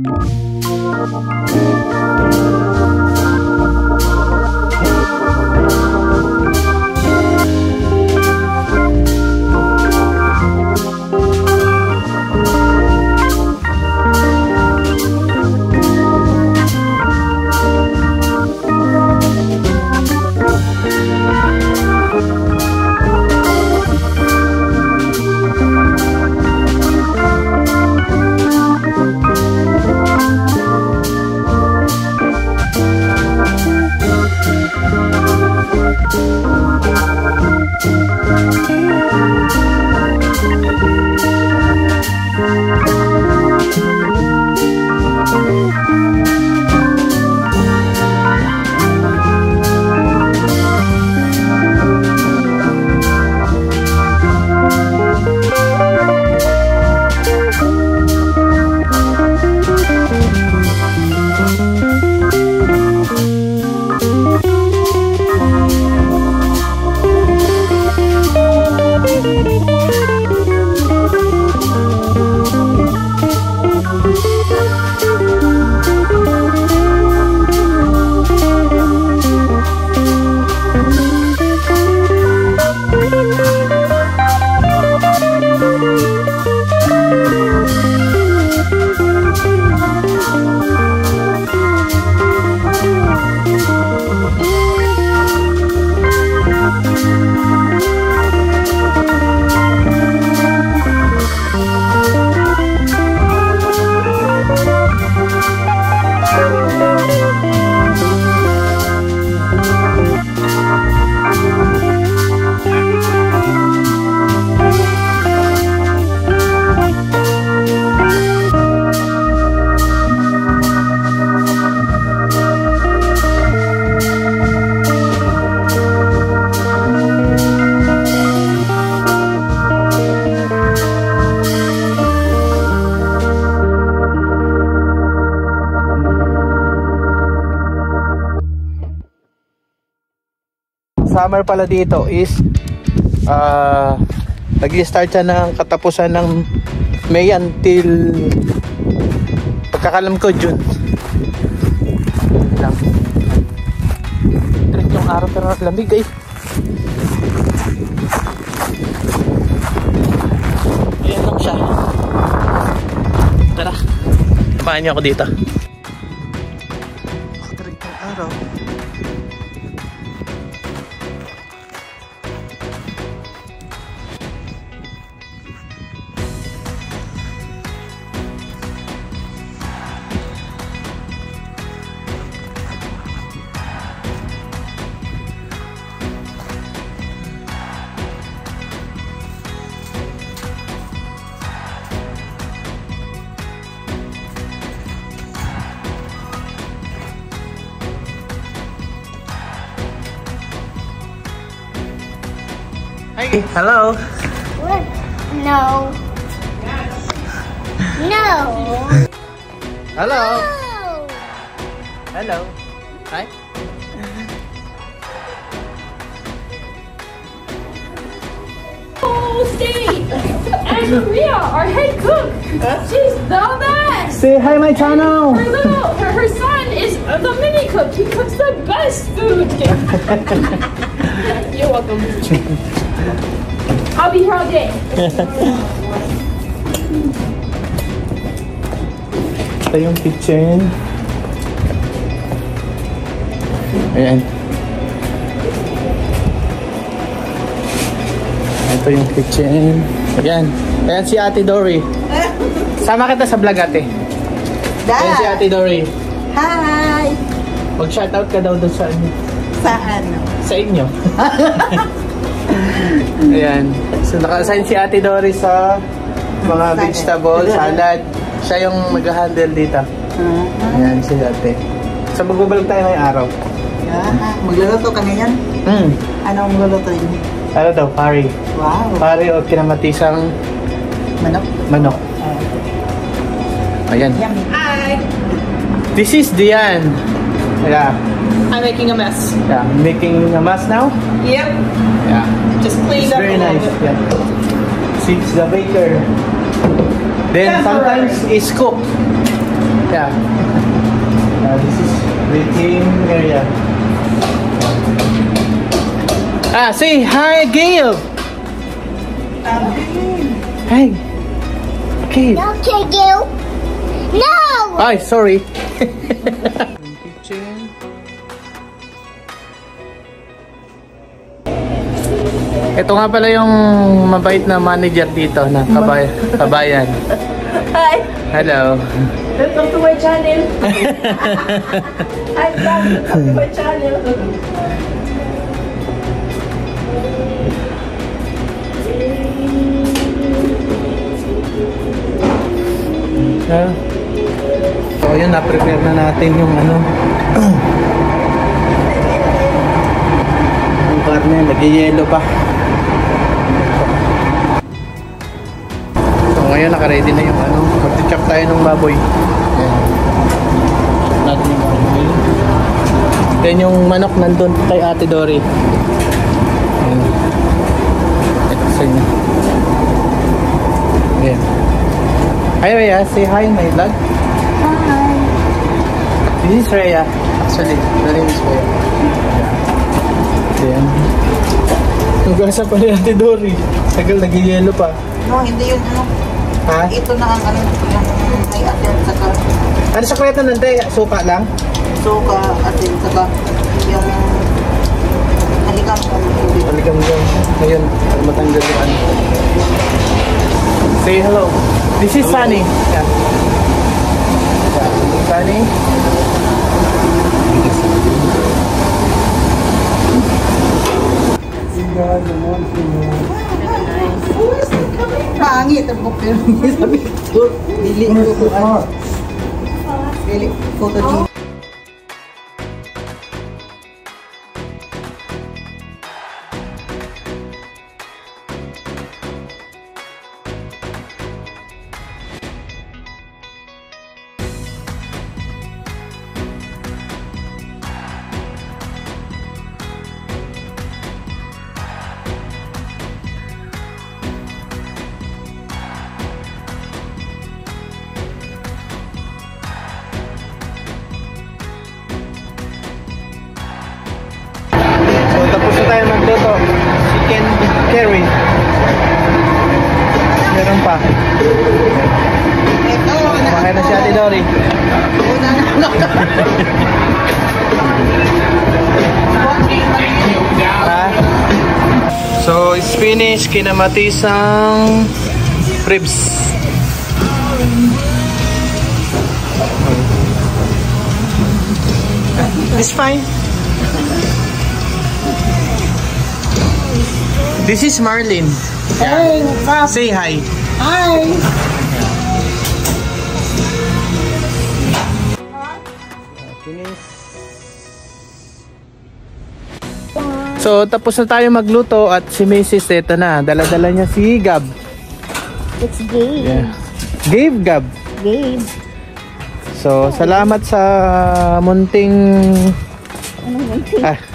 Summer pala dito is nag-start siya ng katapusan ng May until pagkakalam ko June lang. Trip yung araw pero lamig guys. Ayan lang siya. Tara, samahan niyo ako dito. Trip yung araw. Hi. Hello. What? No. No. Hello. No. Hello. Hi. Oh, Steve! And Maria, our head cook. She's the best. Say hi my channel. Her son is the mini cook. He cooks the best food. You're welcome. I'll be here all day. Ito yung kitchen. Ayan. Ito yung kitchen. Ayan. Ayan si Ate Dory. Sama kita sa vlog, ate. Ayan si Ate Dory. Hi! Mag-shoutout ka daw doon sa inyo. Sa ano? Sa inyo. Ayan. So naka-assign si Ate Dory sa mga vegetable, salad. Siya yung mag-handle dito. Ayan si ate. So magbabalik tayo ngayong araw. Magluluto ka ngayon? Anong magluluto yun? Ano daw? Pari. Wow! Pari o kinamatisang Manok? manok. Ayan. Yummy. Hi. This is Diane. Yeah. I'm making a mess. Yeah. Making a mess now? Yep. Yeah. Just cleaned It's up very a little nice. bit. Yeah. She's the baker. Then sometimes it's cooked. Yeah. This is waiting area. Say hi, Gail. Hi. Okay. Okay, Gil. No! Ay, sorry. Kitchen. Ito nga pala yung mabait na manager dito na kabayan. Hi. Hello. Welcome to my channel. I'm back. Welcome to my channel. So yun, na-prepare na natin yung ano yung karne, nag-yelo pa. So ngayon naka-ready na yung ano, mag-chop tayo ng baboy. Ayan. Chop natin yung baboy. Then yung manok nandun kay Ate Dory. Ayan. Ito sa inyo. Ayan. Hi Rhea, say hi my vlog. Hi. This is Rhea. Actually, the name is Rhea. Ayan. Nagasa pa ni Ate Dory. Tagal, nag-yelo pa. No, hindi yun ano. Ha? Ito na ang ano, yung may atin saka Ano sa kweta nante? Suka lang? suka, atin saka yung halikam kung hindi. Paligam dyan. Ngayon, para matanggal yung ano. Say hello. This is Sunny. Yeah. Sunny. Pangit ang bukil. Sabi ko, dili ko ano. Dili, photogenic. So, tapos na tayo magluto. Chicken curry. Meron pa. Ito, Kumakain na si Ate Dory. una na. Ha? So, it's finished. Kinamatisang ribs. It's fine. This is Marlene. Hey, what's up? Say hi. Hi. So, tapos na tayo magluto at si Mrs. Ito na. Dala-dala niya si Gab. It's Gabe. Yeah. Gabe, Gab. Gabe. So, salamat sa munting... Anong munting?